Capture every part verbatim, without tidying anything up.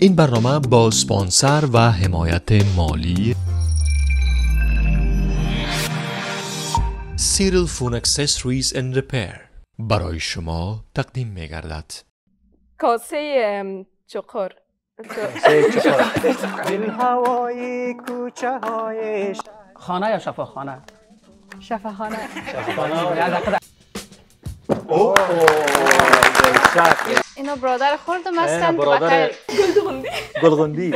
این برنامه با سپانسر و حمایت مالی سیریل فون اکسسوریز اند ریپیر برای شما تقدیم می گردد. کاسه چقر دل هوای کوچه های خانه یا شفاخانه؟ شفاخانه. اوه اینا برادر خوردم هستن. برادر گلگوندی گلگوندی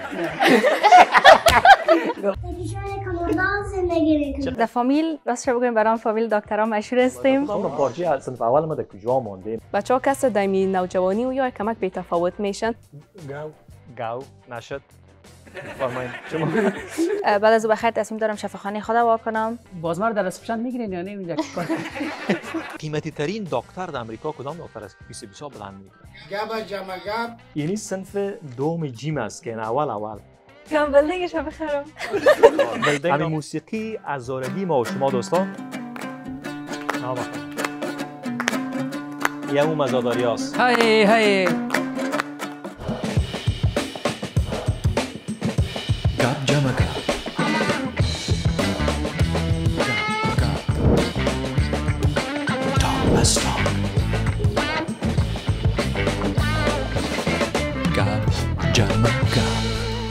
در فامیل راستش بگویم برام فامیل دکترها مشهور هستیم. ما پارچه از صنف اول ما در کجا ماندیم؟ بچه ها کسی دایمی نوجوانی و یا کمک بی تفاوت میشن. گاو گاو نشد فرمایید شما. بعد از او بخیر تصمیم دارم شفاخانه خود وا کنم. بازمار در رسپشن میگیرین یا نه اینجا چیکار؟ قیمتی ترین دکتر در امریکا کدام دکتر است که بیست بیست بلند میکنه؟ گاب جمع گاب یعنی صنف دوم جیم است که اول اول کم بلدنگش هم بخرم. همین موسیقی از زارگی ما و شما دوستان ها بخیر یه اون مزاداری هست. های های گپ جمع گپ گپ گپ تاک از تاک گپ جمع گپ.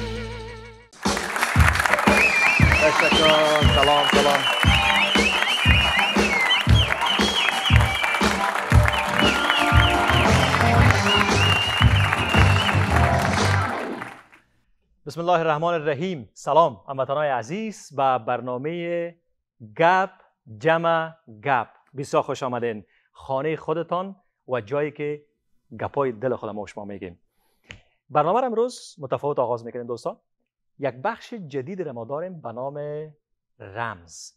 تشکر. سلام سلام. بسم الله الرحمن الرحیم. سلام هموطنان عزیز به برنامه گپ جمع گپ. بسیار خوش آمدین خانه خودتان و جایی که گپای دل خود ما شما میگیم. برنامه را امروز متفاوت آغاز میکنیم دوستان. یک بخش جدید را ما داریم به نام رمز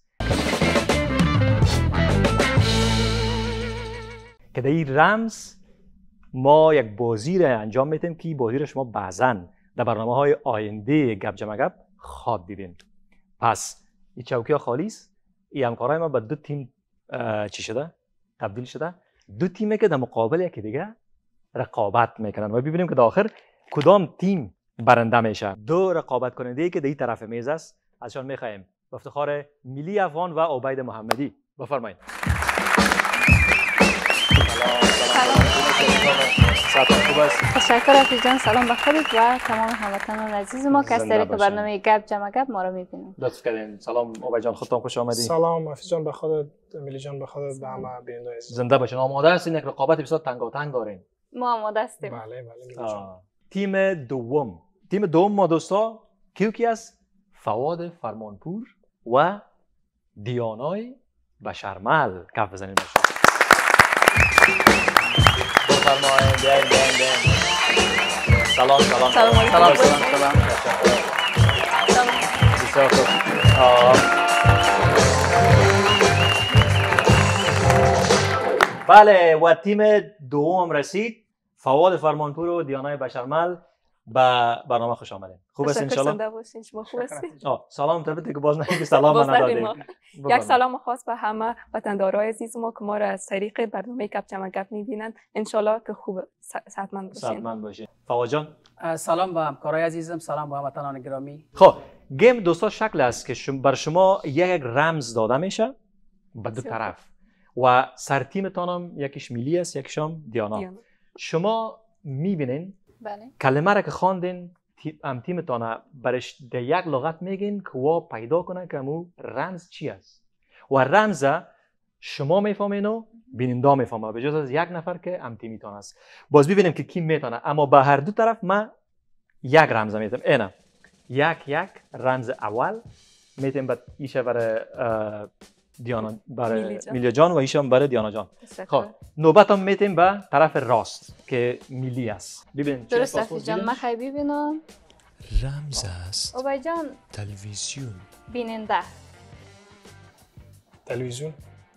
که در این رمز ما یک بازی را انجام میدیم که بازی را شما بعضاً در برنامه های آینده گپ جمع گپ خواب دیدین. پس این چوکی ها خالی است. این همکارای ما به دو تیم چی شده؟ تبدیل شده. دو تیمه که در مقابل یکی دیگه رقابت میکنن و ببینیم که در آخر کدام تیم برنده میشه. دو رقابت کننده ای که در این طرف میز است ازشان میخوایم به افتخار میلی افغان و عبید محمدی بفرمایید. تشکر افیز جان. سلام به خودت و تمام هموطنان عزیز ما که از طریق برنامه گپ جمع گپ ما رو میبینیم. لطف کردین. سلام عبید جان، خودتون خوش آمدید. سلام افیز جان به خودت، میلی جان به خودت، به همه بیننده عزیز. زنده باشین. آماده هستین؟ یک رقابت بسیار تنگاتنگ دارین. ما آماده هستیم. بله بله میلی جان. تیم دوم تیم دوم ما دوستا کیوکی است؟ فواد فرمانپور و دیانای بشرمل. کف بزنید باشید. بفرمایید. بیاین بیاین بیاین. سلام سلام سلام سلام سلام سلام. بسیار خوب. بله و تیم دوم رسید. فواد فرمانپور و دیانای بشرمل به برنامه خوش آمدید. خوب است ان شاء الله. باشین. شما خوب هستید؟ آه سلام تبریک که باز نگید سلام من ندادیم. یک سلام خاص به همه وطندارای عزیز ما که ما را از طریق برنامه گپ جمع گپ می‌بینن. ان شاء الله که خوب صحتمند باشین. صحتمند باشین. فواد جان سلام به همکارای عزیزم، سلام به هموطنان گرامی. خب گیم دوستا شکل است که شما بر شما یک رمز داده میشه به دو طرف و سر تیمتان هم یکیش میلی است یکیش هم دیانا. دیانا. شما میبینین بله. کلمه را که خواندین ام تیمتان برش در یک لغت میگین که وا پیدا کنه که مو رمز چی است و رمز شما میفهمین و بیننده میفهمه به جز از یک نفر که ام تیمیتان است. باز ببینیم که کی میتونه. اما به هر دو طرف ما یک رمز میتونم. اینا یک یک رمز اول میتونیم بعد ایشه برای دیانا برای میلی جان و ایشم برای دیانا جان. خب نوبت هم میتیم به طرف راست که میلی است. ببین درست افیز جان. من خیلی ببینم رمز است عبید جان. تلویزیون. بیننده. تلویزیون.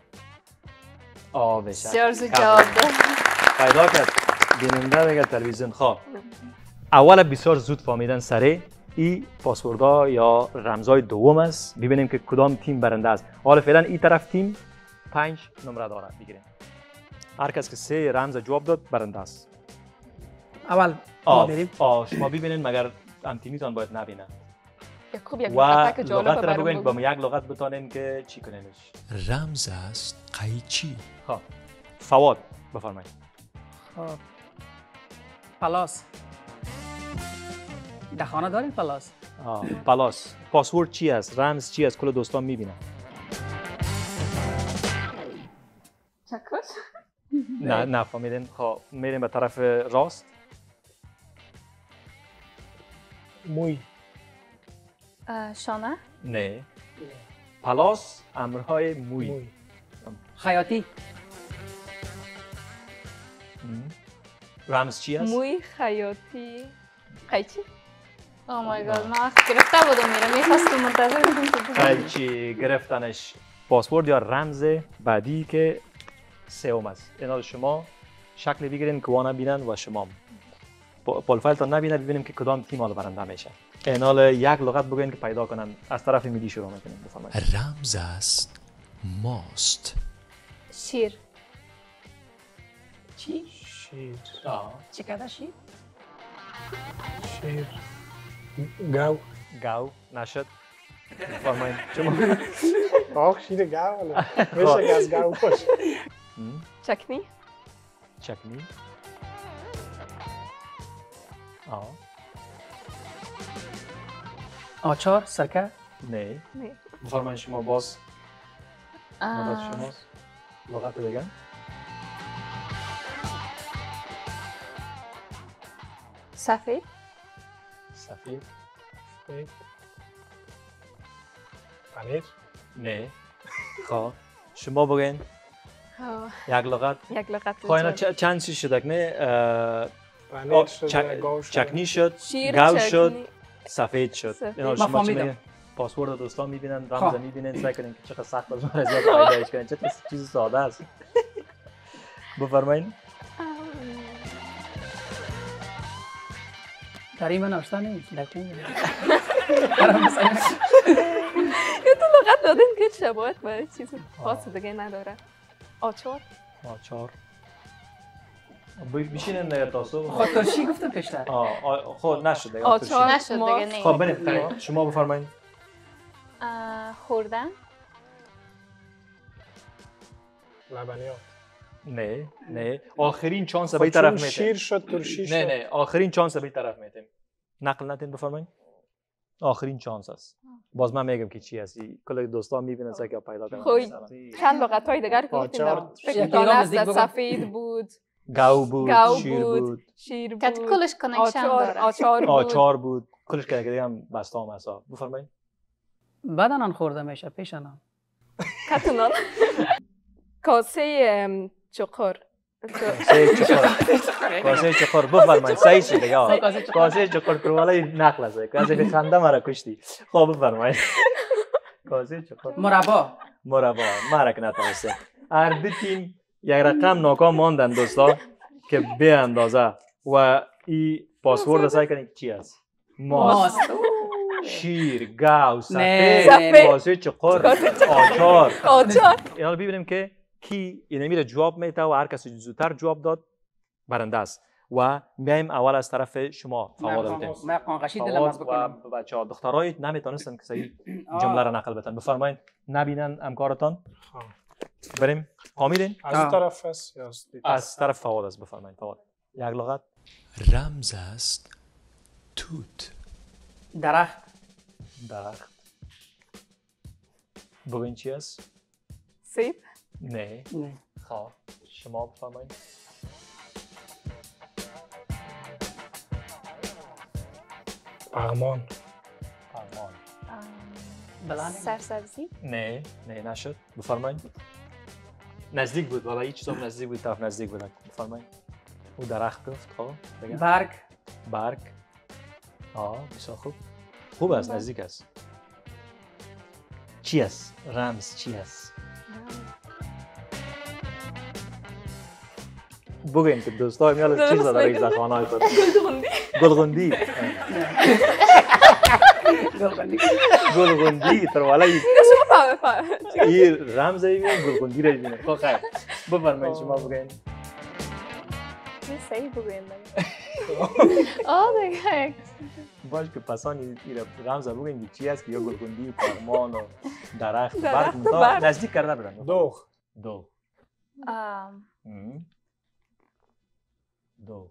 آه بشه سیارزو جواب ده پیدا کرد. بیننده بگه تلویزیون. خب اول بسیار زود فهمیدن سره این پاسوردا یا رمزهای دوم است. ببینیم که کدام تیم برنده است. حالا فعلا این طرف تیم پنج نمره داره. بگیریم هر کس که سه رمز جواب داد برنده است. اول آه بریم. آه شما ببینید مگر هم تیمیتان باید نبینه یک خوب یک و لغت جالب لغت را برام بگوین بگو. با یک لغت بتانین که چی کنینش. رمز است قیچی. ها فواد بفرمایید. خب پلاس در خانه دارین پلاس؟ آه پلاس. پاسورد چی است؟ رمز چی است؟ کل دوستان میبینن. چکش نه نه فهمیدین. خب میریم به طرف راست. موی. اه، شانه نه. پلاس امرهای موی. موی. خیاطی م. رمز چی است؟ موی خیاطی قیچی او مای گاد من وقت گرفته بودم میرم میخواستم منتظر بودم که بگم. قیچی گرفتنش پاسورد یا رمز بعدی که سوم است. اینا شما شکل بگیرین که وانا بینن و شما پروفایل تا نبینه ببینیم که کدام تیم حالا برنده میشه. اینا یک لغت بگوین که پیدا کنن. از طرف میدی شروع میکنیم. بفرمایید. رمز است ماست. شیر چی؟ شیر. چی کده شیر؟ شیر. گاو. گاو نشد. بفرمایید. شما آخ شیر گاو ولی میشه که از گاو باشه. م. چکنی چکنی. آه آچار سرکه نه. نه بفرمایید شما باز. نوبت اه، شماست. لغت دیگه. سفید سفید. سفید. پنیر. نه. خب شما بگین آه، یک لغت. یک لغت خب اینا جالب. چ- چند چیز شدک نه. اه، پنیر آه، شده. چک- گاو شده. چکنی شد. شیر گاو شد. چکنی سفید شد. سفید. اینا من شما چی فهمیدم. میگین؟ پاسورد دوستان میبینن، خب. رمز میبینن، سعی کنین که چقدر سخت از من ازیاد پیداش کنین. چه چیز ساده است. بفرمایید. در این من نوشته نیست لکن یه تو لغت دادن که شباهت به چیز خاص دیگه نداره. آچار آچار. بشینن نه تاسو. خود ترشی گفتم پیشتر آه آه، خود نشد دیگه. آچار نشد دیگه ماست. نه. خب بریم شما بفرمایید. اه، خوردن لبنیات. نه نه آخرین چانس به خب این طرف چون میتیم. شیر شد ترشی شد. نه نه آخرین چانس به این طرف میتیم. نقل ندین بفرمایید. آخرین چانس است. باز من میگم که چی هستی. کل دوستان میبینن سعی که پیدا کنن. خوی چند لغت های دیگر که گفتین آچار. فکر یکی را کنم نزدیک است بگم. سفید بود گاو بود، گاو شیر بود. بود، شیر بود کت کلش کنکشن آچار داره آچار بود آچار بود. کلش که دیگه هم بستام است. بفرمایید. بعد آن خورده میشه پیش آن کتونان کاسه ام، چقر کاسه چقر. کاسه چقر بفرمایید. صحیح شد دیگه. آه. کاسه چقر پروالای نقل است. کاسه به خنده مرا کشتی. خب بفرمایید. کاسه چقر. مربا مربا مرک نتونسته. هر دو تیم یک رقم ناکام ماندن دوستا که به اندازه و این پاسورد سعی کنید چی است؟ ماست. ماست شیر، گاو، نه. سفید، سفید. کاسه چقر، آچار. آچار اینا رو ببینیم که کی اینو میره جواب میده و هر کسی زودتر جواب داد برنده است. و میایم اول از طرف شما فواد بدیم. من قانقشی دلم از فواد بکنم و بچه‌ها دخترای نمیتونستن که صحیح جمله رو نقل بتن. بفرمایید نبینن همکارتان. خب. بریم. حامیدین؟ از این آه. طرف است یا از دید؟ از طرف فواد است. بفرمایید فواد. یک لغت. رمز است توت. درخت درخت. بگوین چی است؟ سیب نه. نه. خب شما بفرمایید. پغمان. فرمان. بلند سرسبزی نه نه نشد. بفرمایید. نزدیک بود. والا هیچ چیز هم نزدیک بود. طرف نزدیک بود. بفرمایید. او درخت گفت. خب دیگه. برگ برگ. آه بسیار خوب. خوب است. نزدیک است. چی است؟ رمز چی است؟ بگوین که دوستای میال چیز داره این زخانه های خود. گلدوندی گلغندی. گلگندی گلغندی تروالای فهم فهم این رمز ایمون گلغندی را بینه. خب خیر. بفرمایید شما بگوین. یه صحیح بگوین دیگه. آه دیگه باش که پسان این رمز بگوین چی است که یا گلگوندی پرمان و درخت برگ متا نزدیک کرده برن دوغ دو ام، ام. دو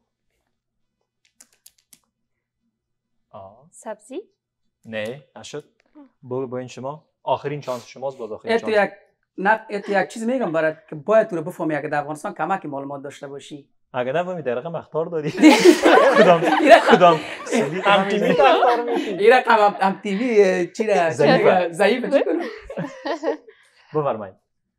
آه سبزی نه نشد برو با این شما آخرین چانس شماست باز آخرین اتو چانس یک نه اتو یک چیز میگم برات که باید تو رو بفهمی اگه در افغانستان کمک معلومات داشته باشی. اگه نفهمی در رقم اختار داری کدام کدام سلی هم تیمی تختار میتی این رقم هم, هم تیوی چی را ضعیفه. ضعیفه چی کنم بفرمایید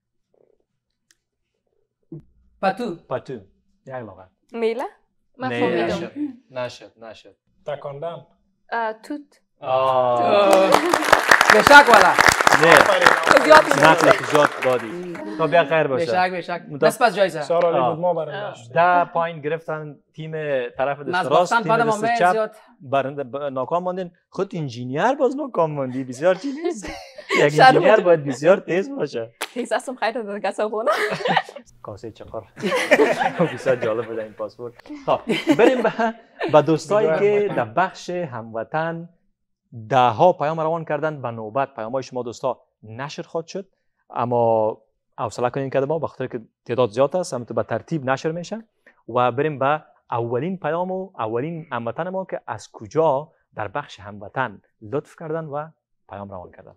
پتو پتو یک لغت میله من نه فهمیدم نشد نشد نشد تکاندن اه، توت آه بشک والا نه زیاد میشه نقل زیاد دادی تا بیا خیر باشه بشک بشک متف- دست پس جایزه سارالی آه. بود ما برندش ده پایین گرفتن تیم طرف دست راست نزباختن تیم بعد دست ما چپ زیاد برنده ب- ناکام ماندین خود انجینیر باز ناکام ماندی بسیار چی نیست یک شرم انجینیر بود. باید بسیار تیز باشه تیز هستم خیلی دیگه سوونه کاسه چقر بسیار جالب بود این پاسپورت خب بریم به به دوستایی که در بخش هموطن ده ها پیام روان کردن به نوبت پیام های شما دوستا نشر خواهد شد اما حوصله کنین که ما بخاطر که تعداد زیاد است همینطور به ترتیب نشر میشن و بریم به اولین پیام و اولین هموطن ما که از کجا در بخش هموطن لطف کردن و پیام روان کردن.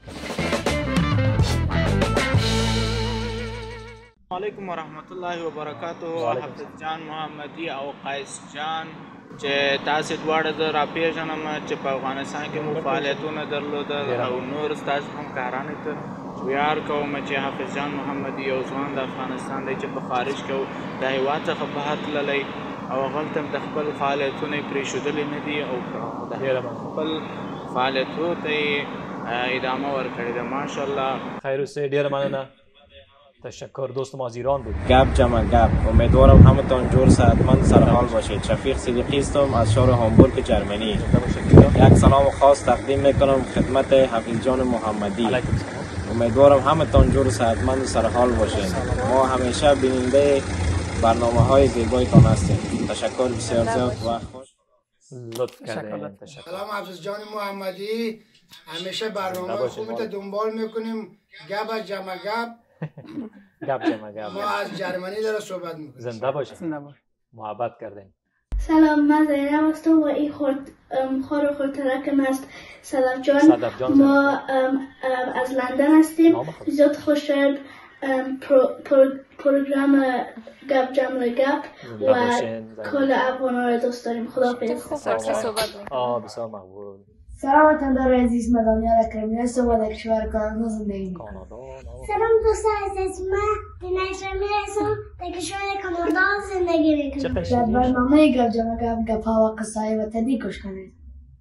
علیکم و رحمت الله و برکاته حافظ جان محمدی او قیس جان چې تاسو دواړه زه راپېژنم چې په افغانستان کې مو فعالیتونه درلودل او نور ستاسو همکارانو ته ویاړ کوم چې حافظ جان محمدي یو ځوان د افغانستان دی چې په خارج کې و د هېواد څخه بهر تللی او هغلته هم د خپل فعالیتونه یې پرېښودلي نه دي او د خپل فعالیتونو ته یې ادامه ورکړې ده ماشاءالله. خیر اوسئ ډیره مننه تشکر دوست ما از ایران بود. گپ جمع گپ امیدوارم همتون جور صحتمند سرحال باشید. شفیق صدیقی هستم از شهر هامبورگ جرمنی. یک سلام خاص تقدیم میکنم خدمت حفیظ جان محمدی. امیدوارم همتون جور صحتمند و سرحال باشید. ما همیشه بیننده برنامه های زیبایتان هستیم. تشکر بسیار زیاد و خوش. لطف کردین. تشکر. سلام حفیظ جان محمدی. همیشه برنامه خوبت دنبال میکنیم. گپ جمع گپ گپ جمع گپ ما از جرمنی داره صحبت میکنیم. زنده باشید. محبت کردین. سلام من زینب هستم و این خورد خور خورترکم است صدف جان. صدف جان ما ام، ام، از لندن هستیم. زیاد خوش شد پرو، پرو، پروگرام گپ جمع گپ و کل افغانا را دوست داریم. خداحافظ. آه بسیار مقبول. سلام وطندار عزیز، من دانیال اکرمی هستم و در کشور کانادا زندگی میکنم. سلام دوستان عزیز، من دینای اکرمی هستم در کشور کانادا زندگی میکنم. در برنامه گپ جمع گپ گپ ها و قصه های وطنی گوش کنید.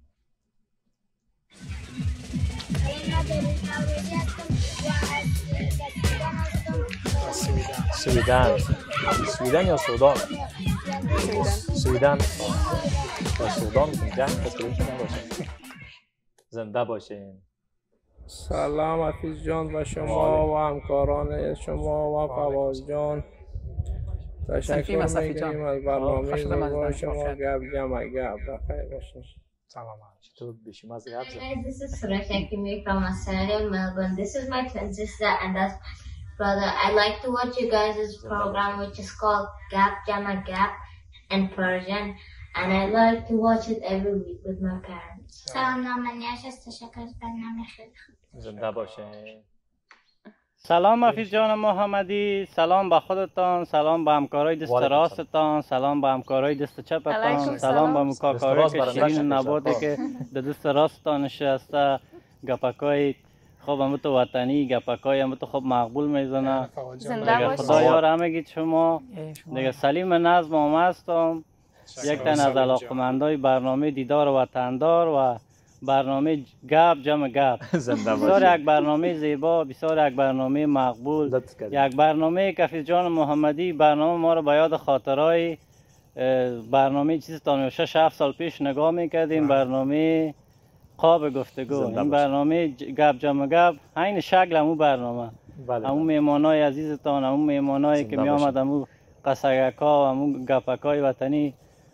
سویدن سویدن یا سودان؟ سویدن یا سودان جنگ تسلیمشون نباشه. زنده باشین. سلام حفیظ جان و شما و همکاران شما و فواز جان. تشکر میکنیم از برنامه زیبای شما. گپ جمع گپ بخیر باشین. سلام چطور به شما از گپ زد؟ This is Suresh Akimi from Australia, Melbourne. This is my twin sister and that's brother. I like to watch you guys' program which is called Gap Jama Gap in Persian, and I like to watch it every week with my parents. سلام نامنیاش است. تشکر از برنامه خیلی خوب. زنده باشین. سلام حفیظ جان محمدی، سلام به خودتان، سلام به همکارای دست راستتان، سلام به همکارای دست چپتان، سلام به مکاکاری که شیرین نباته که در دست راستتان نشسته. گپکای خوب هم تو وطنی، گپکای هم تو خوب مقبول میزنه. دیگه خدا یار همگی شما. دیگه سلیم نظم هم هستم. یک تن از علاقمندای برنامه دیدار وطندار و برنامه گپ جمع گپ. بسیار یک برنامه زیبا، بسیار یک برنامه مقبول، یک برنامه که حفیظ جان محمدی برنامه ما رو به یاد خاطرهای برنامه چیز تا شش هفت سال پیش نگاه میکردیم. برنامه قاب گفتگو، این برنامه گپ جمع گپ عین شکل همون برنامه. همون میمانای عزیزتان، همون میمانایی که می آمد همون قصگکا و همون گپکای وطنی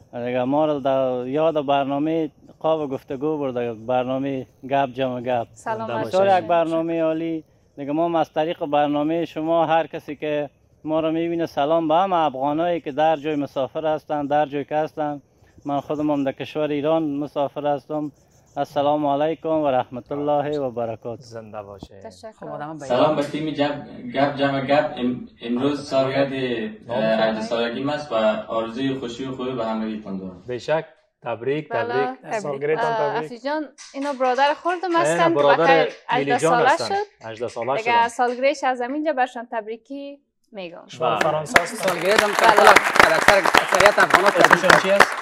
دیگه ما رو در یاد برنامه قاب گفتگو برده، برنامه گپ جمع گپ. سلام بسیار یک برنامه عالی. دیگه ما از طریق برنامه شما هر کسی که ما رو میبینه سلام به همه افغانایی که در جای مسافر هستن، در جای که هستن. من خودم هم در کشور ایران مسافر هستم. السلام علیکم و رحمت الله و برکاته. زنده باشه. سلام به تیم گپ جمع گپ. امروز سالگرد هجده سالگیم است و آرزوی خوشی و خوبی به همگیتان دارم. بشک. تبریک تبریک. سالگردتان تبریک. افیز جان اینا برادر خودم هستن که بخیر هجده ساله شد. هجده ساله شد. دیگه سالگردش از همینجا برشان تبریکی میگم. شما فرانسه است. سالگردم کلا اکثر اکثریت افغان‌ها اسمشون چی است؟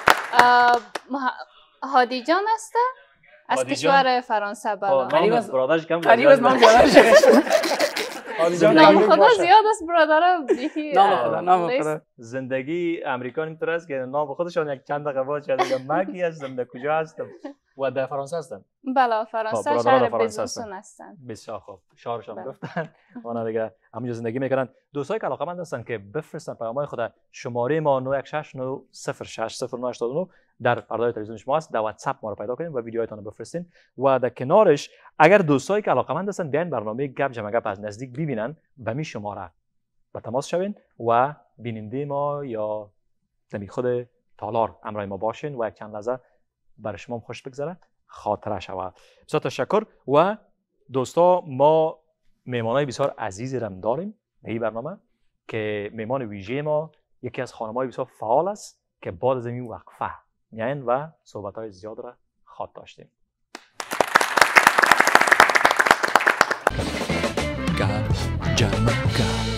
هادی جان است. از کشور فرانسه. بالا قریب از برادرش کم قریب از نام برادرش. نام خدا زیاد است برادر. نام خدا نام خدا. زندگی امریکا اینطور است که نام خودشون یک چند دقیقه بعد چه دیگه مکی هستم در کجا هستم و در فرانسه هستم. بله فرانسه شهر بزنسون هستن. بسیار خوب شهرشان گفتن. اونا دیگه همینجا زندگی میکنن. دوستای که علاقه‌مند هستن که بفرستن پیام‌های خود. شماره ما نه یک شش نه صفر شش صفر نه هشت نه در پردای تلویزیون شما است. در واتساپ ما رو پیدا کنید و ویدیوهایتون رو بفرستین و در کنارش اگر دوستایی که علاقه‌مند هستن بیان برنامه گپ جمع گپ از نزدیک ببینن به می شماره با تماس شوین و بیننده ما یا زمین خود تالار همراه ما باشین و یک چند لحظه برای شما خوش بگذره خاطره شود. بسیار تشکر. و دوستا ما مهمانای بسیار عزیزی هم داریم در این برنامه که مهمان ویژه ما یکی از خانم‌های بسیار فعال است که بعد از این وقفه میاین و صحبت‌های زیاد را خواهد داشتیم. گپ جمع گپ.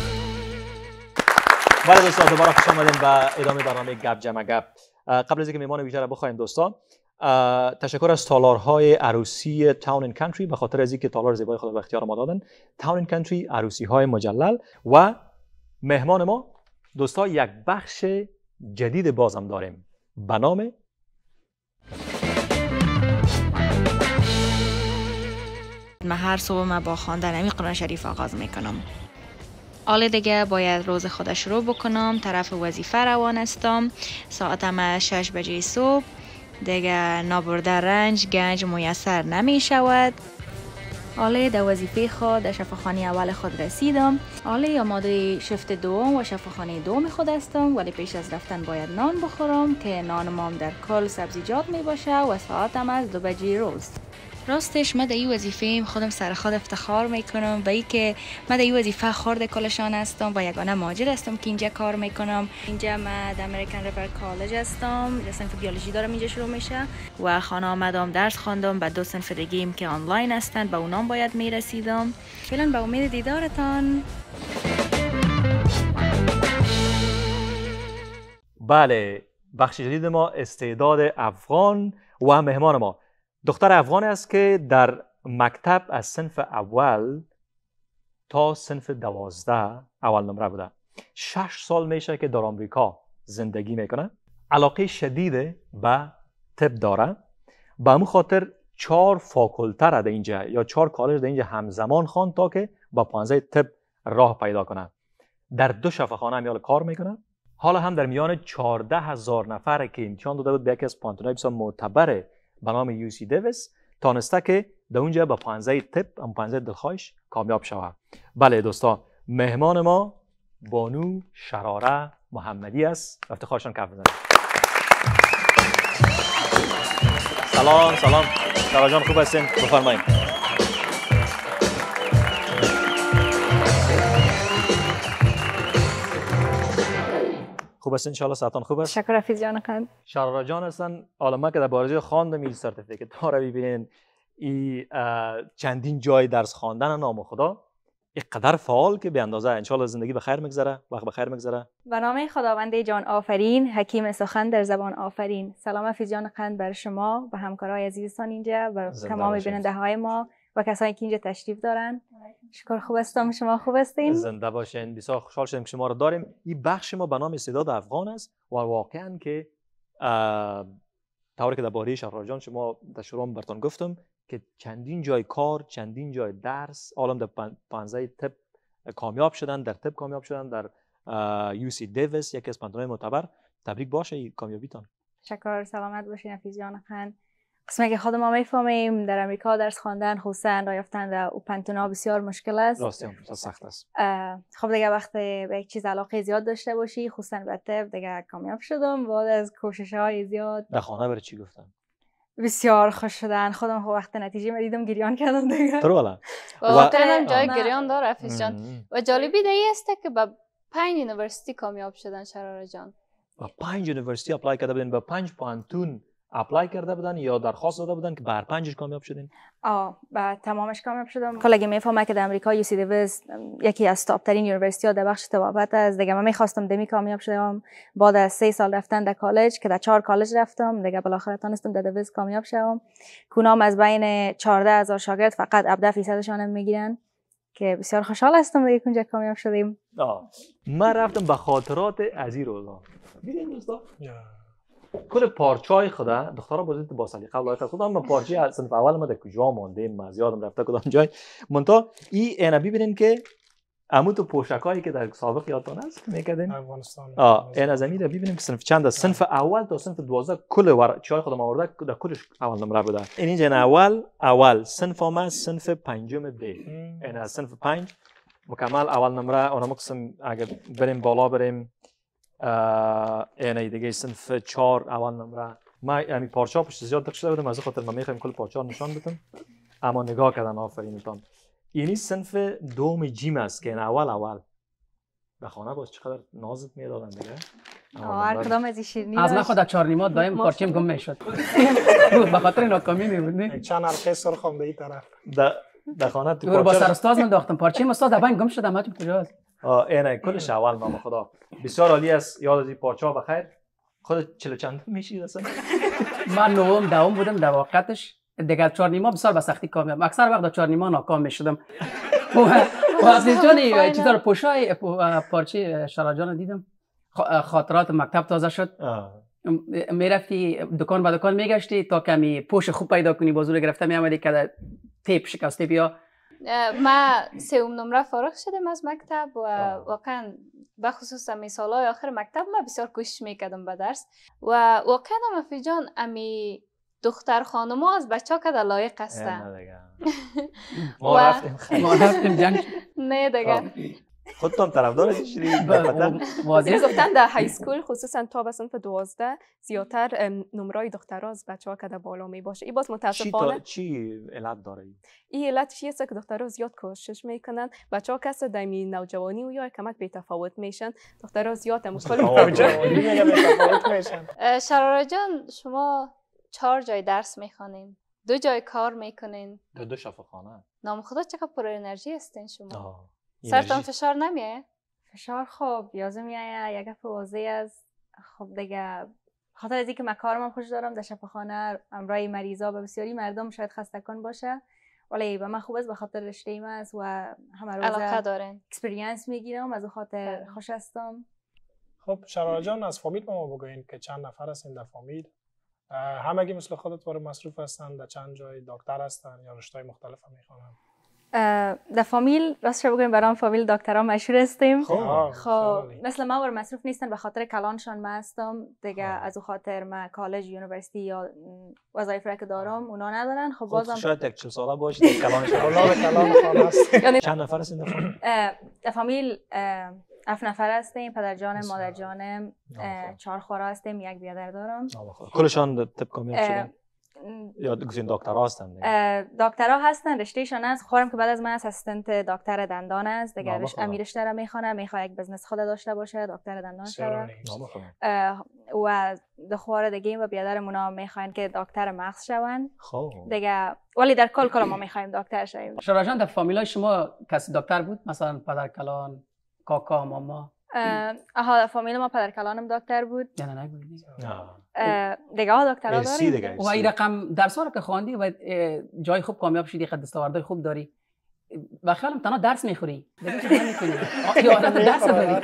بله دوستان دوباره خوش آمدین به ادامه برنامه گپ جمع گپ. قبل از اینکه مهمان ویژه را بخوایم دوستان تشکر از تالارهای عروسی تاون اند کانتری به خاطر از اینکه تالار زیبای خود به اختیار ما دادن. تاون اند کانتری عروسی‌های مجلل و مهمان ما دوستا یک بخش جدید بازم داریم به نام من هر صبح من با خواندن همین قرآن شریف آغاز میکنم. حالا دیگه باید روز خود شروع بکنم. طرف وظیفه روان هستم. ساعتم شش بجه صبح. دیگه نابرده رنج گنج میسر نمی شود. حالا در وظیفه خود در شفاخانه اول خود رسیدم. حالا آماده شفت دوم و شفاخانه دوم خود هستم، ولی پیش از رفتن باید نان بخورم که نان مام در کل سبزیجات می باشه و ساعتم از دو بجه روز. راستش من در این وظیفه خودم سر خود افتخار میکنم به اینکه من در این وظیفه خرد کلشان هستم و یگانه مهاجر هستم که اینجا کار میکنم. اینجا من در امریکن ریور کالج هستم. صنف بیولوژی دارم اینجا شروع میشه و خانه آمدم درس خواندم. بعد دو صنف دیگه که آنلاین هستن به اونام باید میرسیدم. فعلا به امید دیدارتان. بله بخش جدید ما استعداد افغان و مهمان ما دختر افغانی است که در مکتب از صنف اول تا صنف دوازده اول نمره بوده. شش سال میشه که در آمریکا زندگی میکنه. علاقه شدید به طب داره. به همون خاطر چهار فاکولته را در اینجا یا چهار کالج در اینجا همزمان خواند تا که با پانزده طب راه پیدا کنه. در دو شفاخانه هم یال کار میکنه. حالا هم در میان چهارده هزار نفر که امتحان داده بود به یکی از پانتونای بسیار معتبر به نام یو سی دیویس تانسته که در اونجا با پانزده طب هم پانزده دلخواهش کامیاب شود. بله دوستا مهمان ما بانو شراره محمدی است. افتخارشان کف بزنید. سلام سلام شراره جان خوب هستین؟ بفرمایید. خوب هستین؟ انشاءالله صحتان خوب است؟ تشکر افیز جان قند. شراره جان هستن. حالا ما که در بارزی خواندم این سرتیفیکت ها رو ببینین ای چندین جای درس خواندن نام خدا اینقدر فعال که به اندازه انشالله زندگی به خیر میگذره وقت به خیر میگذره. به نام خداوند جان آفرین حکیم سخن در زبان آفرین. سلام افیز جان قند بر شما و همکارای عزیزتان اینجا و تمام بیننده های ما و کسایی که اینجا تشریف دارن. شکر خوب هستم. شما خوب هستین؟ زنده باشین. بسیار خوشحال شدیم که شما رو داریم. این بخش ما به نام استعداد افغان است و واقعا که طوری که درباره شراره جان شما در شروع براتون گفتم که چندین جای کار، چندین جای درس، عالم در پانزده طب کامیاب شدن، در طب کامیاب شدن، در یو سی دیویس یکی از پانتونای معتبر. تبریک باشه این کامیابیتان. تشکر. سلامت باشین حفیظ جان خان. قسمی که خود ما میفهمیم در امریکا درس خواندن خصوصا راه یافتن در پنتونا بسیار مشکل است. راستی هم سخت است. خب دیگه وقتی به یک چیز علاقه زیاد داشته باشی خصوصا به طب دیگه کامیاب شدم بعد از کوشش های زیاد. در خانه برای چی گفتن؟ بسیار خوش شدن. خودم خب وقت نتیجه می دیدم گریان کردم دیگه. تو والا. واقعا هم جای گریان داره حفیظ جان. و جالبی دیگه است که با پنج یونیورسیتی کامیاب شدن شراره جان. با پنج یونیورسیتی اپلای کرده بودن، با پنج پانتون اپلای کرده بودن یا درخواست داده بودن که بر پنجش کامیاب شدین؟ آه با تمامش کامیاب شدم. کلاگی میفهمه که در امریکا یو سی دیویس یکی از تاپ ترین یونیورسیتی ها در بخش طبابت است. دیگه من میخواستم دمی کامیاب شدم. بعد از سه سال رفتن در کالج که در چهار کالج رفتم دیگه بالاخره تونستم در دیویس کامیاب شدم. کونام از بین چهارده هزار شاگرد فقط هفده درصدشان میگیرن که بسیار خوشحال هستم دیگه اونجا کامیاب شدیم. آه من رفتم به خاطرات از این روزا. ببین دوستا کل پارچای خدا دخترها بازید با سلیقه لایق خودم من پارچه از صنف اول ما در کجا ماندیم من زیادم رفته کدام جای منتها این اینا ببینین که عمو تو پوشکایی که در سابق یادتون هست میکردین افغانستان آه این از امیر ببینیم که صنف چند از صنف اول تا صنف دوازده کل ور چای خودم آورده در کلش اول نمره بوده. این اینجا اول اول صنف ما صنف پنجم ب این از صنف پنج مکمل اول نمره اونم قسم اگر بریم بالا بریم اینه دیگه صنف چهار اول نمره. ما یعنی پارچه پشت زیاد دق شده بودم از خاطر ما میخوایم کل پارچه نشان بدم اما نگاه کردن آفرینتان. اینی صنف دوم جیم است که این اول اول به خانه باز چقدر نازت میدادن دیگه. هر کدام از این شیرینی از من خود در چهار نیمات دایم پارچه‌ام گم میشد به خاطر ناکامی میبود. چند حلقه سرخم به این طرف در خانه تو پارچه با سر استاد من داختم پارچه‌ام استاد دبن گم شد ما تو کجاست. آه اینه کلش اول نام خدا بسیار عالی است. یاد از این پارچه ها بخیر. خود چلو چند میشید اصلا؟ من نهم دهم بودم در واقعیتش دیگه چهار نیما بسیار به سختی کامیاب. اکثر وقت در چهار نیما ناکام میشدم. و از اینجا چیزا رو پوشای پارچه شراره جان دیدم خاطرات مکتب تازه شد. میرفتی دکان به دکان میگشتی تا کمی پوش خوب پیدا کنی بازور گرفته میامدی که تیپ شکسته بیا. ما سوم نمره فارغ شدم از مکتب و واقعا به خصوص امی سالهای آخر مکتب ما بسیار کوشش میکردم به درس و واقعا حفیظ جان امی دختر خانم‌ها از بچه‌ها که لایق هستن. ما رفتیم ما رفتیم جنگ نه دیگه خودتون طرفدار چیزی واضح گفتن در های اسکول خصوصا تا به صنف دوازده زیادتر نمرای دخترها از بچه‌ها که بالا می باشه. این باز متاسفانه چی علت داره؟ این علت چیه که دخترها زیاد کوشش میکنن بچه‌ها کس در نوجوانی و یا کمک بی تفاوت میشن. دخترها زیاد مختلف میشن. شراره جان شما چهار جای درس میخوانین دو جای کار میکنین دو دو شفاخانه نام خدا چقدر پر انرژی هستین شما. سرتان فشار نمیه؟ فشار خب یازم میایه یک واضح از خب دیگه خاطر از اینکه من کارم خوش دارم در شفاخانه امرای مریضا و بسیاری مردم شاید خستگان باشه ولی به من خوب است به خاطر رشته ایم است و همه روز علاقه دارین اکسپریانس میگیرم از خاطر خوش هستم. خب شراره جان از فامیل ما بگوین که چند نفر هستین در فامیل؟ همگی مثل خودت برای مصروف هستن در چند جای دکتر هستن یا رشته‌های مختلف هم میخوانن؟ در فامیل راستش بگویم برام فامیل دکترها مشهور هستیم. خب خب مثل ما بر مصروف نیستن به خاطر کلانشان ما هستم دیگه از او خاطر ما کالج یونیورسیتی یا وظایف را که دارم اونا ندارن. خب بازم شاید یک چهل ساله باشید کلانشان اولاد کلان خانه است. چند نفر هستین در فامیل؟ در فامیل هفت نفر هستیم. پدر جانم مادر جانم چهار خورا هستیم یک برادر دارم. کلشان طب کامیاب شدن یا گفتین دکترها هستن؟ دکترها هستن رشتهشان است. خورم که بعد از من اسیستنت دکتر دندان است دیگه امیر رشته را میخوانه میخواد یک بزنس خود داشته باشه دکتر دندان شود و دختر دیگه و برادرمون میخواین که دکتر مغز شون دیگه ولی در کل کل ما میخوایم دکتر شویم. شراره جان در فامیلای شما کسی دکتر بود مثلا پدر کلان کاکا ماما؟ آها فامیل ما پدر کلانم دکتر بود. نه نه نگوید دیگه ها دکترها داریم و این رقم درس ها رو که خواندی و جای خوب کامیاب شدی خد دستاوردهای خوب داری و خیالم تنها درس میخوری دیگه چیز نمیکنی یا عادت درس داری.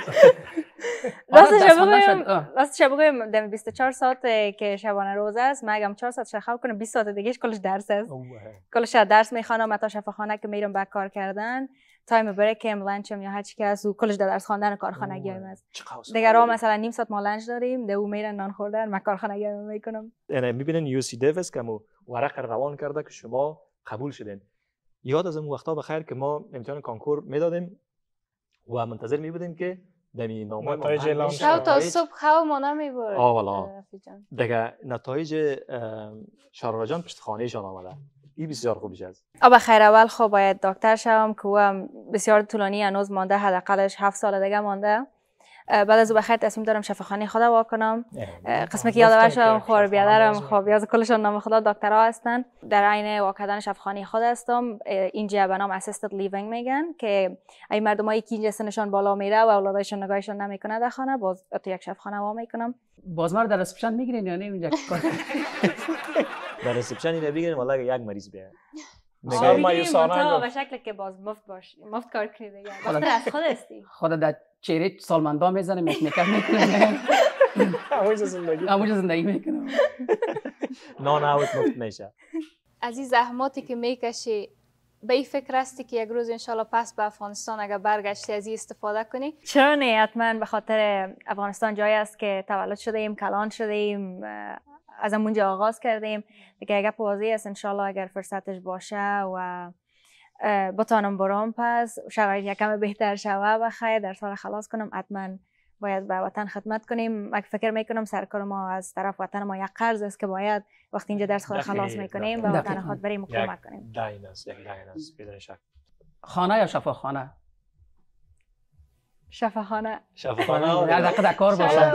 راستش بگویم در بیست و چهار ساعت که شبانه روزه است من اگه چهار ساعت شخاب کنم بیست ساعت دیگه کلش درس است. کلش درس میخوانم تا شفاخانه که میرم به کار کردن تایم بریکم لانچم یا هر چی که هست و کلش در درس خواندن کارخانگی هم است. دیگه ها مثلا نیم ساعت ما لانچ داریم، دو میرن نان خوردن، من کارخانگی هم میکنم. یعنی میبینن یو سی دیویس که مو ورق روان کرده که شما قبول شدین. یاد از اون وقتا بخیر که ما امتحان کنکور میدادیم و منتظر میبودیم که دمی نامه نتایج اعلام شد. تا صبح خواب ما نمیبرد. آه والا. دیگه نتایج شارا جان پشت خانهشان آمده. این بسیار خوبیش است. آب خیر اول خب باید دکتر شوم که هم بسیار طولانی هنوز مانده، حداقلش هفت سال دیگه مانده. بعد از او بخیر تصمیم دارم شفاخانه خدا وا کنم. قسمی که یادآور شدم خور بیادرم خب یاد کلشون نام خدا دکترها هستن. در عین واکدن شفاخانه خدا هستم. اینجا به نام اسیستد لیوینگ میگن که ای مردمایی که اینجا سنشون بالا میره و اولادایشون نگاهشون نمیکنه در خانه، باز تو یک شفاخانه وا میکنم. باز مرد در ریسپشن میگیرین یا نه اینجا کار؟ در ریسپشن اینو بگیریم والا یک مریض بیاد. میگم مایوسانه به شکلی که باز مفت باش، مفت کار کنی دیگه. باز از خود هستی. خود در چهره سالمندا میزنه میک میک میکنه. همون زندگی. همون زندگی میکنه. نه نه اوت مفت میشه. از این زحماتی که میکشی به این فکر هستی که یک روز انشالله پس به افغانستان اگر برگشتی از این استفاده کنی؟ چرا نه؟ حتما به خاطر افغانستان جایی است که تولد شده ایم، کلان شده ایم، از همونجا آغاز کردیم. دیگه اگر واضح است انشالله اگر فرصتش باشه و بتانم برام پس شرایط یکم بهتر شوه و خیر در سال خلاص کنم، حتما باید به وطن خدمت کنیم. من فکر میکنم سرکار ما از طرف وطن ما یک قرض است که باید وقتی اینجا درس خود خلاص میکنیم به وطن خود بریم و کمک کنیم. داین است، یک داین است بدون شک. خانه یا شفاخانه؟ شفاخانه. شفاخانه. در دقیقه در کار باشه.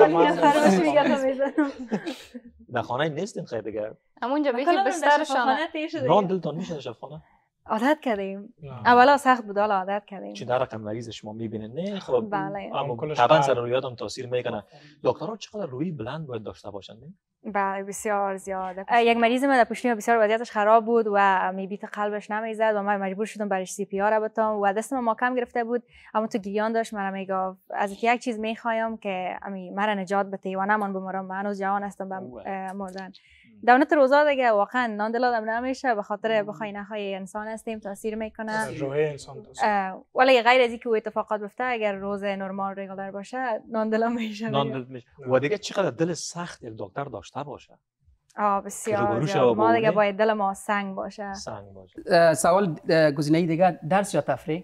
در خانه نیستیم خیلی دیگه. همونجا بیخی بسترشانه. نان دلتان میشه شفاخانه؟ عادت کردیم. اولا سخت بود، حالا عادت کردیم. چه در رقم مریض شما میبینید؟ نه خب بله. اما طبعا سر رویاتم تاثیر میکنه. دکترها چقدر روی بلند باید داشته باشند؟ بله بسیار زیاده. یک مریض من در پشتیم بسیار وضعیتش خراب بود و میبیت قلبش نمیزد و من مجبور شدم برش سی پی آر بتم و دستم محکم گرفته بود، اما تو گریان داشت. من میگفت از یک چیز میخوایم که امی مرا نجات بده و نمان بمرم، من هنوز جوان هستم به مردن. دونت روزا دیگه واقعا نان دلادم نمیشه به خاطر بخوای نخوای انسان هستیم تاثیر میکنه روح انسان تاثیر. ولی غیر از اینکه اتفاقات بیفته اگر روز نرمال رگولار باشه نان دلم میشه. نان دل میشه. و دیگه چقدر دل سخت یک دکتر داشته باشه. آه بسیار. ما دیگه باید دل ما سنگ باشه. سنگ باشه. سوال گزینه دیگه درس یا تفریح؟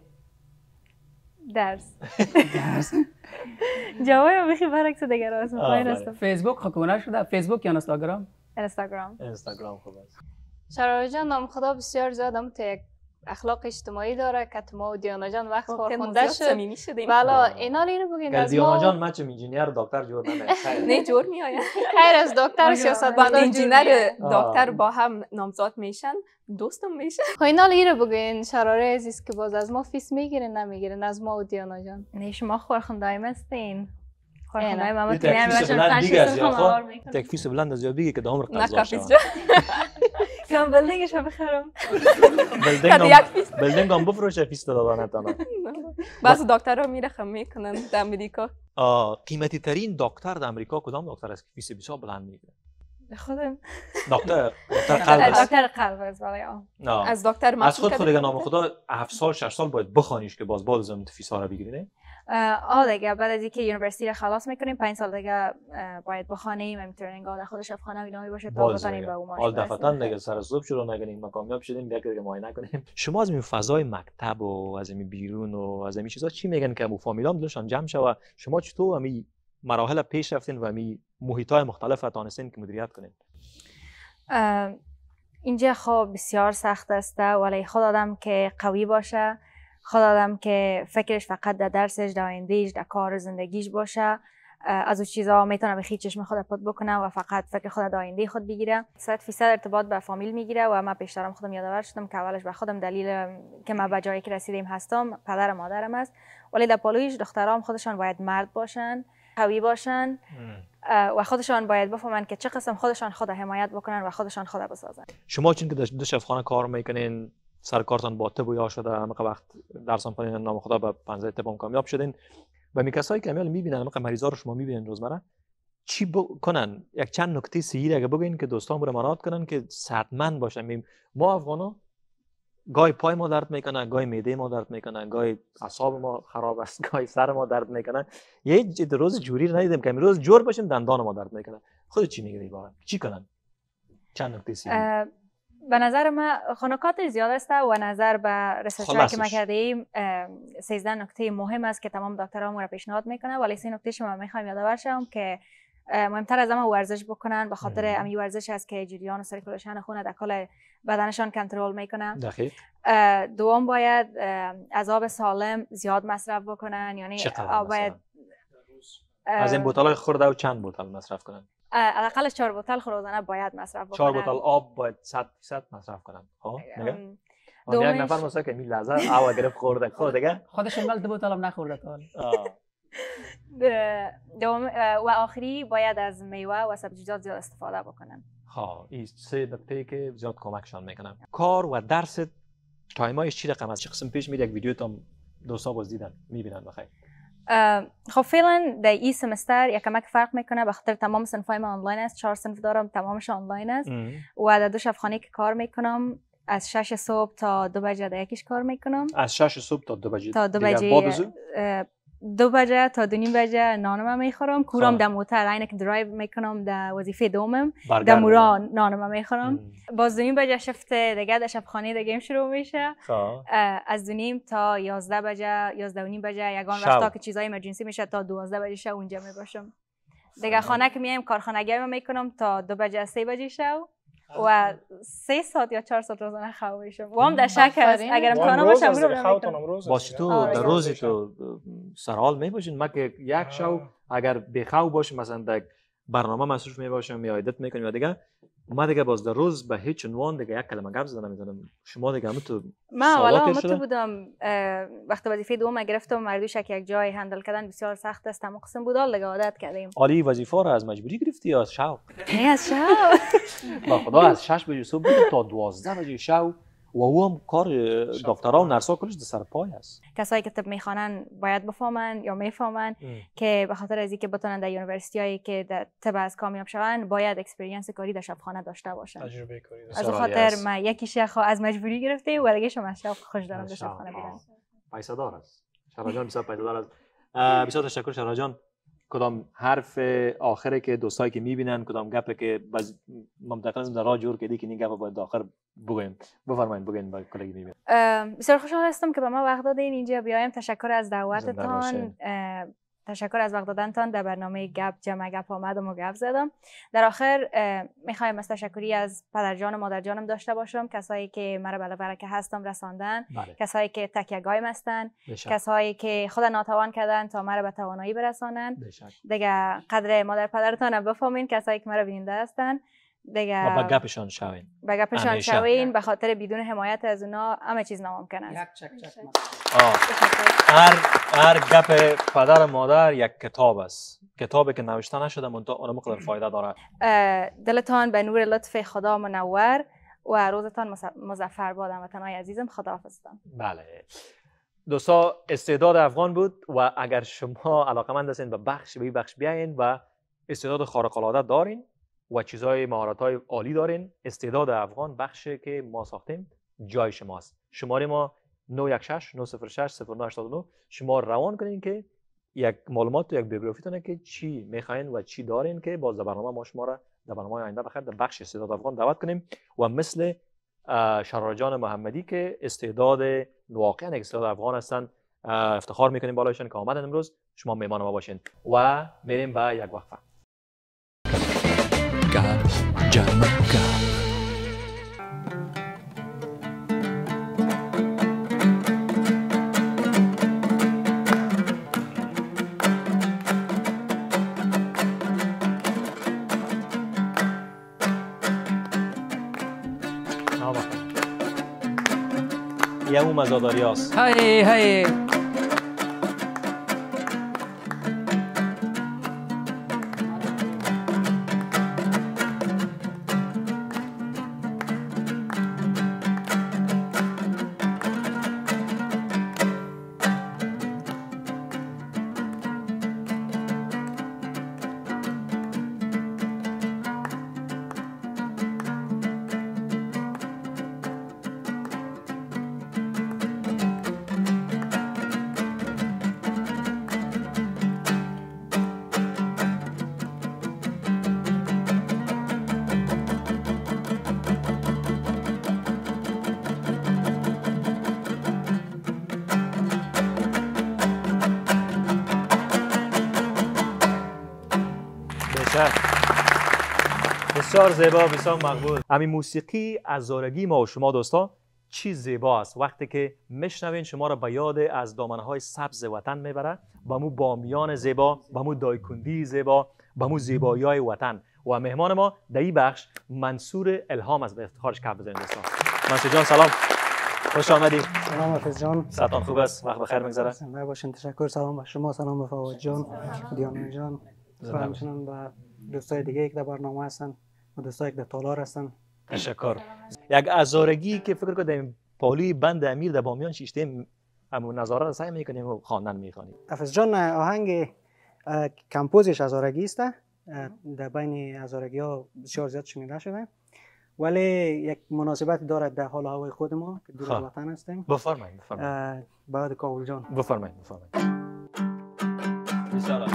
درس. درس. جواب بخی برعکس دیگه راست میگم. فیسبوک حکومت شده؟ فیسبوک یا اینستاگرام؟ اینستاگرام. اینستاگرام خوب است. شرارا جان نام خدا بسیار زیاد هم یک اخلاق اجتماعی داره که تو ما و دیانا جان وقت خورخونده شد. بالا اینا لیرو بگین از ما. دیانا جان مچ انجینیر دکتر جور نمیاد. نه جور میآید. خیر از دکتر سیاستمدار انجینیر دکتر با هم نامزد میشن، دوستم میشن. خب اینا لیرو بگین شراره عزیز که باز از ما فیس میگیرن نمیگیرن از ما و دیانا جان. نه شما خورخونده مستین. خورخونده ما متن دیگه از یا تکفیس بلند از یا بگی که دامر قضا شد. کام بلدینگش رو بخرم. بلدینگ هم بفروشه فیس دادانه تانا. بعض دکترها میرخم میکنن در امریکا. قیمتی ترین دکتر در امریکا کدام دکتر است که فیس بسیار بلند میگیره؟ خودم. دکتر دکتر قلب است. دکتر قلب است ولی آه. از دکتر از خود خود دیگه نام خدا هفت سال شش سال باید بخوانیش که باز باز زمین فیس ها رو بگیرین. آه دیگه بعد از اینکه یونیورسیتی رو خلاص میکنیم پنج سال دیگه باید بخوانیم، هم ترنینگ ها خودش افخانه و اینا باشه تا بتونیم به اون ماشین برسیم. حال دفتن دیگه سر صبح شروع نکنیم ما کامیاب شدیم بیا که دیگه معاینه کنیم. شما از این فضای مکتب و از این بیرون و از این چیزا چی میگن که ابو فامیلام دلشان جمع شه و شما چطور همین مراحل پیش رفتین و همین محیط‌های مختلف تونستین که مدیریت کنین؟ اینجا خب بسیار سخت است ولی خود آدم که قوی باشه، خود آدم که فکرش فقط در درسش، در آیندهش، در کار زندگیش باشه، از اون چیزا میتونه بخی چشم خود پد بکنه و فقط فکر خود در آینده خود بگیره. صد فیصد ارتباط به فامیل میگیره و من پیشترم خودم یادآور شدم که اولش به خودم دلیل که من به جایی که رسیدیم هستم پدر و مادرم است، ولی در پالویش دخترام خودشان باید مرد باشن، قوی باشن و خودشان باید بفهمن که چه قسم خودشان خود حمایت بکنن و خودشان خود بسازن. شما چون که در شفاخانه کار میکنین سر کارتان با طب و یا شده همه وقت درسام خوندین نام خدا به پنجاه طبم کامیاب شدین و می کسایی که امیال میبینن همه مریضا رو شما میبینین روزمره چی بکنن؟ یک چند نکته سیری اگه بگین که دوستان رو مراد کنن که صحتمند باشن. ما افغانا گاهی پای ما درد میکنه، گاهی معده ما درد میکنه، گاهی اعصاب ما خراب است، گاهی سر ما درد میکنه. یه روز جوری ندیدم که امروز جور باشیم دندان ما درد میکنه. خودت چی میگی بابا؟ چی کنن؟ چند نکته سی به نظر من خنکاتش زیاد است و نظر به ریسرچ که ما کردیم سیزده نکته مهم است که تمام دکترها ما را پیشنهاد میکنه، ولی سه نکته شما میخوایم یادآور شم که مهمتر از همه ورزش بکنن، به خاطر امی ورزش است که جریان و سرکولیشن خون داخل بدنشان کنترل میکنن. دقیق. دوم باید از آب سالم زیاد مصرف بکنن، یعنی آب باید از این بوتل‌های خورده و چند بوتل مصرف کنن؟ حداقل چهار بوتل روزانه باید مصرف بکنن. چهار بوتل آب باید صد درصد مصرف کنن. ها نگه. یک نفر مثلا که می لحظه آب گرفت خورده خود دیگه خودش انقدر دو بوتل هم نخورده تا دوم و آخری باید از میوه و سبزیجات زیاد استفاده بکنن. ها این سه نکته که زیاد کمکشان میکنن. کار و درس تایمایش چی رقم است؟ چه قسم پیش میره یک ویدیو تام دوستا باز دیدن میبینن بخیر. خب فعلا در این سمستر یک کمک فرق میکنه به خاطر تمام صنفای ما آنلاین است. چهار صنف دارم، تمامش آنلاین است و در دو شبخانه که کار میکنم از شش صبح تا دو بجه در یکیش کار میکنم. از شش صبح تا دو بجه تا دو بجه دو بجه تا دو نیم بجه نانم میخورم. کورم در موتر عینه که درایو میکنم در وظیفه دومم در مورا نانم میخورم. باز دو نیم بجه شفت دیگه در شبخانه دیگه شروع میشه. از دو نیم تا یازده بجه یازده و نیم بجه یگان وقتا که چیزای امرجنسی میشه تا دوازده بجه شب اونجا میباشم. دیگه خانه که میایم کارخانگی میکنم تا دو بجه سه بجه شب و سه ساعت یا چهار ساعت روزانه خواب میشم. و هم در شک است اگر امکانه باشه میرم. باشه تو در روزی تو سرحال میباشین. من که یک شب اگر بخواب باشم مثلا در برنامه مصروف میباشم یا عادت میکنم یا دیگه ما دیگه باز در روز به هیچ عنوان دیگه یک کلمه گپ زدن نمیتونم. شما دیگه همه تو من اولا متو بودم وقتی وظیفه دوم گرفتم مردوش یک جای هندل کردن بسیار سخت است. تمام قسم بود دیگه عادت کردیم. عالی وظیفه رو از مجبوری گرفتی یا از شب؟ نه از شب. با خدا از شش بجه صبح تا دوازده بجه شب و او هم کار دکترها و نرس‌ها کلش در سر پای است. کسایی که طب میخوانن باید بفهمن یا میفهمن که به خاطر از اینکه بتونن در یونیورسیتیایی که در طب از کامیاب شون باید اکسپریانس کاری در شبخانه داشته باشن. تجربه کاری. از خاطر ما یکی شخو از مجبوری گرفتیم و دیگه شما شب خوش دارم در شبخانه بودن. پیسه دار است. شهرا جان بسیار پیسه دار است. بسیار تشکر شهرا جان. کدام حرف آخره که دوستایی که میبینن کدام گپه که باز منطقه در راه جور کردی که این گپ باید آخر بگویم بفرمایید بگین با کلیگ میبینم. بسیار خوشحال هستم که به ما وقت دادین اینجا بیایم. تشکر از دعوتتان، تشکر از وقت دادنتان در برنامه گپ جمع گپ آمدم و گپ زدم. در آخر میخوایم از تشکری از پدرجان و مادرجانم داشته باشم، کسایی که مرا بالا برکه هستم رساندن، بله. کسایی که تکیه‌گایم هستن، کسایی که خود ناتوان کردن تا مرا به توانایی برسانن. دیگه قدر مادر پدرتان بفهمین، کسایی که مرا بیننده هستن دیگه با گپشان شوین با گپشان شوین به خاطر بدون حمایت از اونا همه چیز ناممکن است. یک چک چک هر هر گپ پدر مادر یک کتاب است، کتابی که نوشته نشده منتها اون مقدار فایده داره. دلتان به نور لطف خدا منور و روزتان مظفر باد. هموطنان عزیزم خداحافظتان. بله دوستا استعداد افغان بود و اگر شما علاقمند هستین به بخش به بخش بیاین و استعداد خارق العاده دارین و چیزهای مهارت‌های عالی دارین، استعداد افغان بخشی که ما ساختیم جای شماست. شماره ما نه یک شش نه صفر شش صفر نه هشت نه. شما روان کنین که یک معلومات و یک بیوگرافیتونه که چی میخواین و چی دارین که باز در برنامه ما شما را در برنامه آینده بخیر در بخش استعداد افغان دعوت کنیم و مثل شهرار جان محمدی که استعداد واقعا استعداد افغان هستن افتخار میکنیم بالایشان که آمدن امروز. شما میهمان ما باشین و میریم به یک وقفه. گپ جمع گپ. یه اون مزاداری هست. های های بسیار زیبا، بسیار مقبول. همین موسیقی عذارگی ما و شما دوستا چی زیبا است وقتی که میشنوین شما را به یاد از دامنهای سبز وطن میبره، با مو بامیان زیبا، با مو دایکندی زیبا، با مو زیبایی های وطن. و مهمان ما در این بخش منصور الهام است. به افتخارش کف بزنید دوستان. منصور جان سلام، خوش آمدید. سلام حافظ جان، صحتان خوب است؟ وقت بخیر بگذره. زنده باشین. تشکر. سلام به شما، سلام به فواد جان، دیانا جان و همچنین به دوستای دیگه که در برنامه هستن و دوستایی که در تالار هستن. تشکر. یک عذارگی که فکر کنم پالی بند امیر در بامیان شیشته همون نظاره را سعی میکنیم و خواندن میخوانیم. حافظ جان آهنگ کمپوزش عذارگی است، در بین عذارگی ها بسیار زیاد شنیده شده، ولی یک مناسبت دارد در حال هوای خود ما که دور از وطن هستیم. بفرمایید بفرمایید. بعد کابل جان بفرمایید بفرمایید. بسیار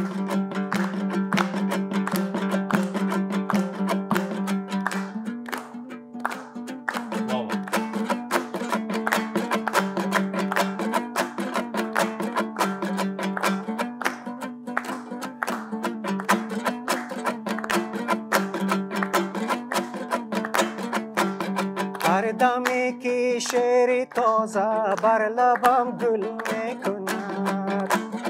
دمی که شعری تازه بر لبم گل میکند،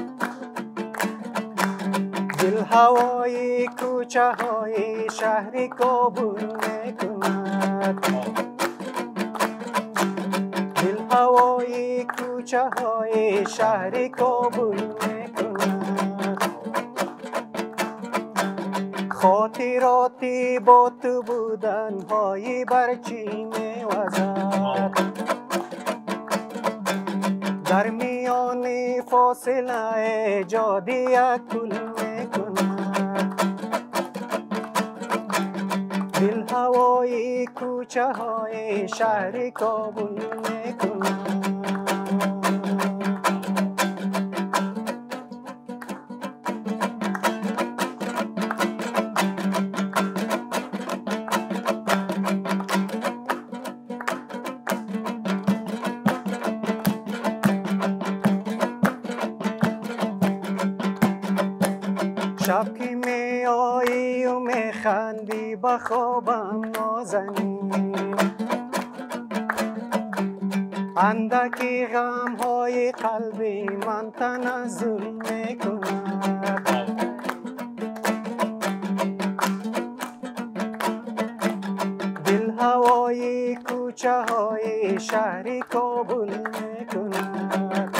دل هوای کوچه های شهر کابل میکند، دل هوای کوچه های شهر کابل میکند، خاطراتی با تو بودن های برچی میوزد، در میان فاصله جادی کل میکند، دل هوای کوچه های شهر کابل میکند. شب که می آیی و می خندی با خوابم نازنی، اندکی غم های قلبی من تنزل می کند، دل هوای کوچه های شهر کابل می کند.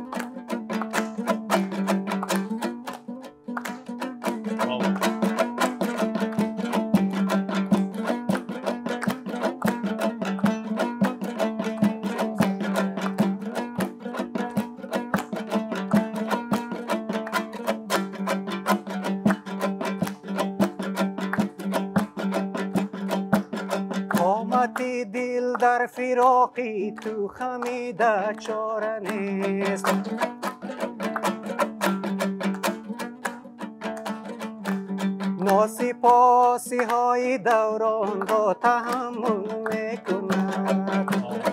دل در فراقی تو خمیده چاره نیست، ناسپاسی های دوران را تحمل میکند،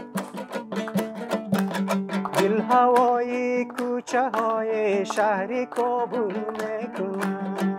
دل هوای کوچه های شهر کابل میکند.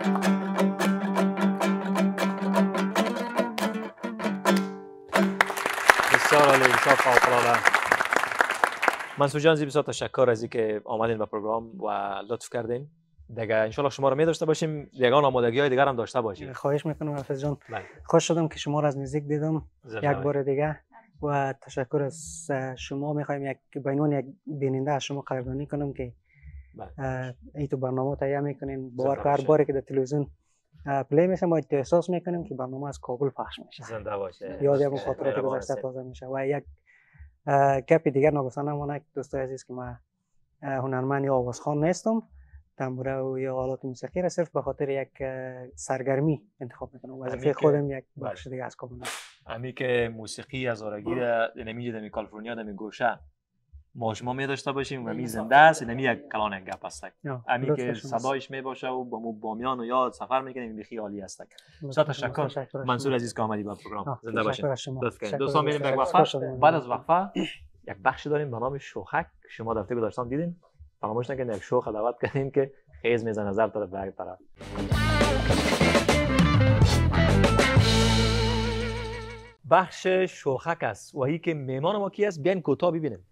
بسیار عالی، بسیار فوق‌العاده. منصور جان بسیار تشکر از اینکه آمدین به پروگرام و لطف کردین. دیگه ان شاء الله شما رو می داشته باشیم، یگان آمادگی‌های دیگر هم داشته باشیم. خواهش میکنم حافظ جان. خوش شدم که شما رو از نزدیک دیدم یک بار دیگه و تشکر از شما میخوایم یک بینون یک بیننده از شما قدردانی کنم که ای تو برنامه تهیه میکنین. باور کن هر باری که در تلویزیون پلی میشه ما احساس میکنیم که برنامه از کابل پخش میشه. زنده باشه. یاد اون خاطرات گذشته تازه میشه. و یک گپی دیگر نگفتن نمونه دوستای عزیز که من هنرمند یا آوازخوان نیستم، تنبوره و یا آلات موسیقی را صرف به خاطر یک سرگرمی انتخاب میکنم. وظیفه خودم یک بخش دیگه از کابل. امی که موسیقی عذارگی را نمیجه در کالیفرنیا در گوشه ما شما می داشته باشیم و می زنده است، نمی یک کلان یک گپ است. امی که صدایش می باشه و با بامیان و یاد سفر میکنیم بی خیالی است. بسیار تشکر منصور عزیز که آمدی به پروگرام. زنده باشید. دوستان میریم یک وقفه. بعد از وقفه یک بخشی داریم به نام شوخک. شما دفعه گذشته دیدین. فراموش نکنید یک شوخ دعوت کردیم که خیز میزنه نظر طرف به طرف. بخش شوخک است و ای که میمان ما کی است بیاین کوتاه ببینیم.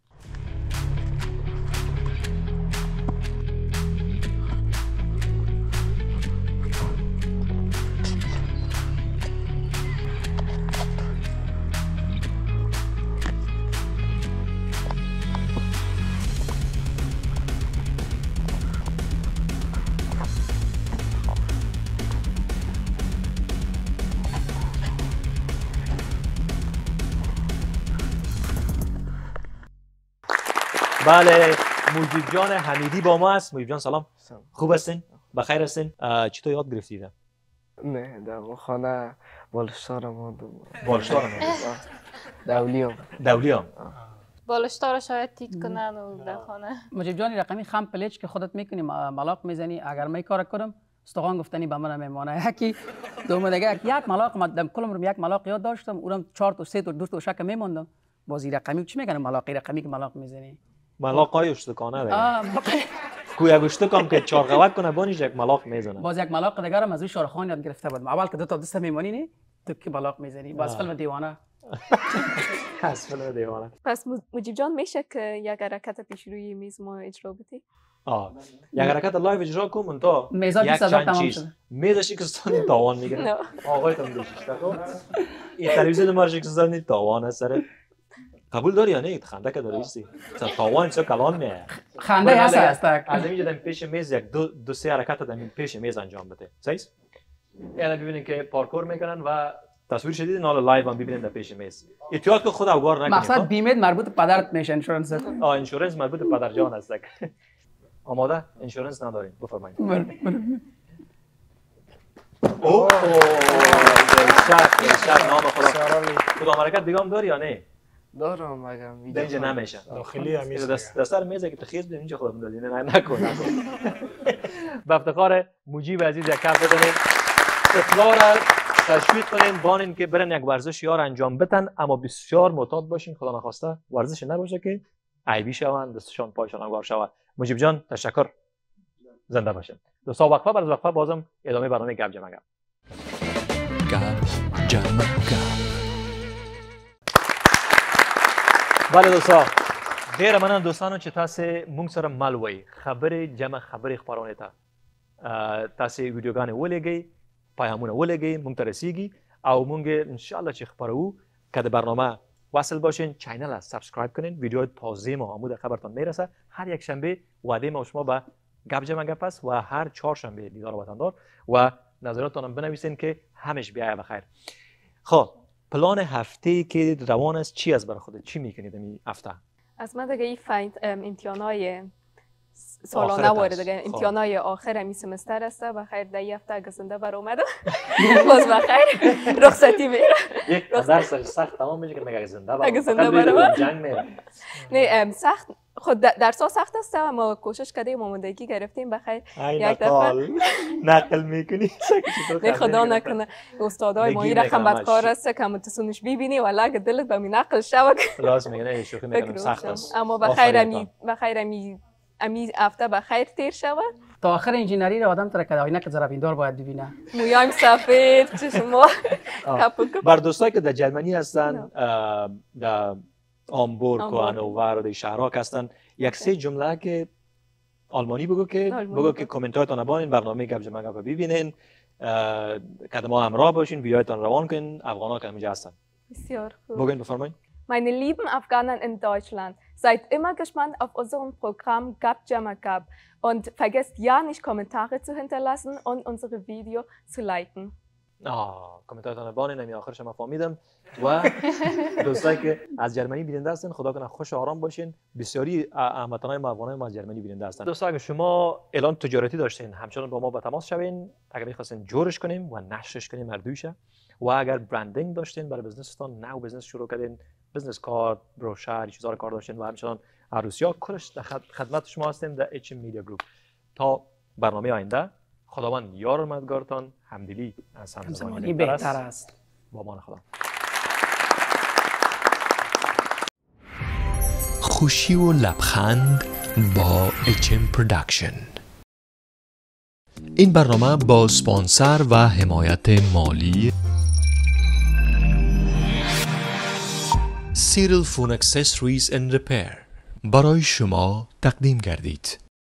بله مجیب جان حمیدی با ما است. مجیب جان سلام. خوب هستین؟ بخیر هستین؟ چطور یاد گرفتید؟ نه در خانه بالشتار ما بالشتار ما دولیام دولیام بالشتار شاید تیت کنن و در خانه. مجیب جان رقمی خم پلیچ که خودت میکنی ملاق میزنی اگر می کار کنم استقان گفتنی به من میمانه. یکی دوم دیگه یک ملاق مدام کلم رو یک ملاق یاد داشتم اونم چهار تا سه تا دو تا شک میموندم. بازی رقمی چی میگن ملاقی رقمی که ملاق میزنی؟ ملاقای اشتکانه دیگه. کوی اشتکام که چهار قوت کنه بانیش یک ملاق میزنه. باز یک ملاق دیگه هم از شارخان یاد گرفته بود. اول که دو تا دست میمونی نه تو که ملاق میزنی. باز فیلم دیوانه. از فیلم دیوانه. پس مجیب جان میشه که یک حرکت پیش روی میز ما اجرا بدی؟ آه یک حرکت لایو اجرا کنم تا یک چند چیز میزشی که ستانی تاوان میگیره. آقای تام دیشش تا این تلویزیون مارشی که ستانی تاوان است سر قبول داری یا نه؟ خنده که داریستی. مثلا تاوان چه کلان میه. خنده هست است. از اینجا دم پیش میز یک دو دو سه حرکت دم پیش میز انجام بده. صحیح؟ یعنی ببینید که پارکور میکنن و تصویر شدید نال لایو هم ببینید در پیش میز. احتیاط که خود اوگار نکنید. مقصد بیمه مربوط به پدرت میشه انشورنس. آه انشورنس مربوط به پدر جان است. آماده؟ انشورنس نداریم. بفرمایید. اوه دلشاد دلشاد نام خدا. کدام حرکت دیگه هم داری یا نه؟ دارم مگم ویدیو اینجا نمیشه. داخلی هم میشه. دست دستار میزه که تخیز بدیم اینجا خودمون دادین نه نکن. به افتخار مجیب عزیز یک کف بزنید. اطلاع را تشویق کنین بانین که برن یک ورزش یار انجام بدن اما بسیار معتاد باشین خدا نخواسته ورزش نباشه که عیبی شوند دستشان پایشان انگار شود. مجیب جان تشکر زنده باشین. دوستا وقفه بعد از وقفه بازم ادامه برنامه گپ جمع گپ. گپ جمع گپ. بله دوستا غیر منان دوستانو چې تاسو مونږ سره مل وای خبرې جمع خبرې خبرونه تا تاسو ویډیوګانې ولګي پیغامونه ولګي مونږ ته رسیږي او مونږ ان شاء الله چې خبرو که د برنامه وصل باشین چینل را سابسکرایب کنین ویدیو تازه ما عمود خبرتان میرسه. هر یک شنبه وعده ما شما به گپ جمع گپ است و هر چهار شنبه دیدار وطندار و نظراتتان هم بنویسین که همش بیاید بخیر. خب پلان هفته که روان است چی از برای خودت چی میکنید این هفته؟ از من دیگه این فاینت امتحانای سالانه وارد دیگه امتحانای آخر این سمستر است و خیر در این هفته اگه زنده بر اومدم باز بخیر رخصتی میره. یک درس سخت تمام میشه که مگه زنده بر اگه زنده بر اومد جنگ میره. نه سخت خود درس ها سخت است اما کوشش کردیم آمادگی گرفتیم بخیر یک دفعه نقل میکنی. نه خدا نکنه استادای ما این رقم بدکار است که متصونش ببینی ولی اگه دلت به می نقل شود راست میگه نه شوخی میکنم سخت است اما بخیر امی بخیر امی امی هفته بخیر تیر شود. تا آخر انجینری را آدم ترک آینه که ضربیندار باید ببینه. مویایم سفید چشما کپک. بر دوستایی که در جرمنی هستن در هامبورگ و هانوور و در شهرها هستن یک سه جمله که آلمانی بگو که بگو که کامنتاتون بانین برنامه گپ جمع گپ ببینین که ما همراه باشین ویدیوهاتون روان کنین افغانا که همینجا هستن. بسیار خوب. بگین بفرمایید. Meine lieben Afghanen in Deutschland, seid immer gespannt auf unserem Programm Gap Jammer Gap und vergesst ja nicht Kommentare zu hinterlassen und unsere Video zu liken. آه کامنتاتون بانین نمی آخرش ما فهمیدم و دوستایی که از جرمنی بیننده هستن خدا کنه خوش آرام باشین. بسیاری هموطنان ما افغانای ما از جرمنی بیننده هستن. دوستا اگه شما اعلان تجارتی داشتین همچنان با ما به تماس شوین اگر می‌خواستین جورش کنیم و نشرش کنیم مردوشه و اگر برندینگ داشتین برای بزنستون نو بزنس شروع کردین بزنس کارت بروشر چیزا رو کار داشتین و همچنان عروسی‌ها کلش در خدمت شما هستیم در اچ ام میدیا گروپ. تا برنامه آینده خداوند یار و مددگارتان همدلی از همزمانی بهتر است. با امان خدا. خوشی و لبخند با اچ ام پروداکشن. این برنامه با سپانسر و حمایت مالی سیریل فون اکسسوریز اند رپیر برای شما تقدیم گردید.